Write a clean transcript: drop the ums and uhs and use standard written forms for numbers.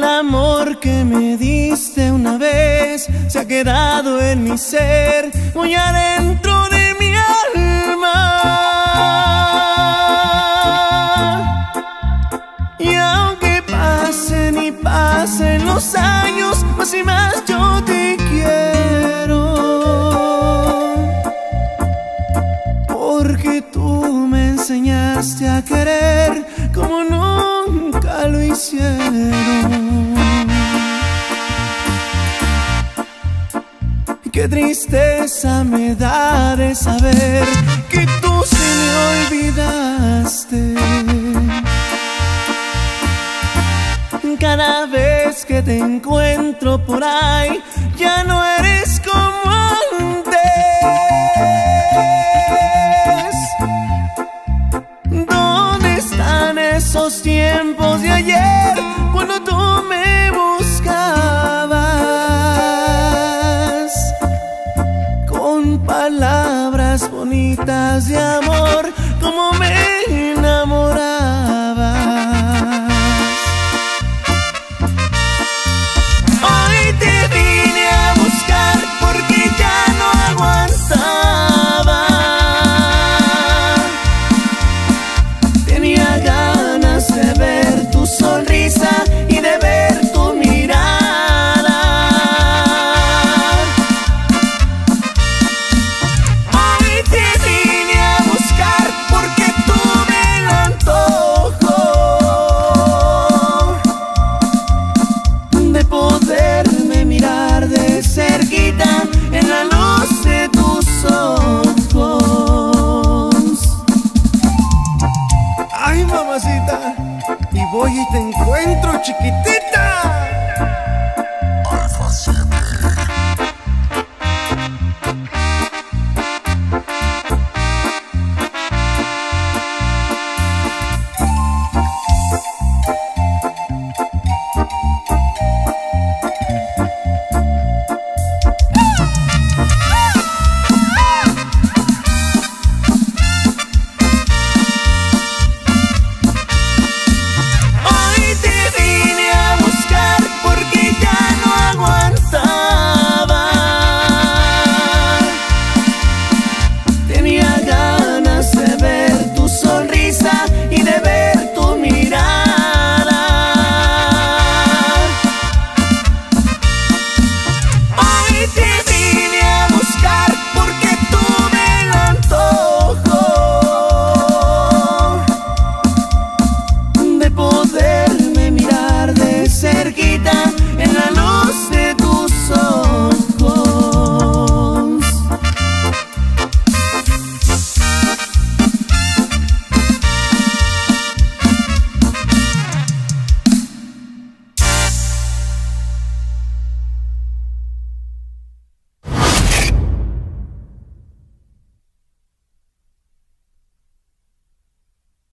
El amor que me diste una vez se ha quedado en mi ser, muy adentro de mi alma. Y aunque pasen y pasen los años, más y más yo te quiero, porque tú me enseñaste a querer como nunca lo hicieron. Qué tristeza me da de saber que tú sí me olvidaste. Cada vez que te encuentro por ahí, ya no eres como antes. ¿Dónde están esos tiempos de ayer cuando tú me buscabas con palabras bonitas de amor, como me enamorabas? Hoy te vine a buscar porque ya no aguantaba. Tenía ganas de ver tu sonrisa y de ver tu mirada. Hoy te vine a buscar porque tuve el antojo de poderme mirar de cerquita en la luz de tus ojos. Ay, mamacita, y voy y te encuentro, chiquitita.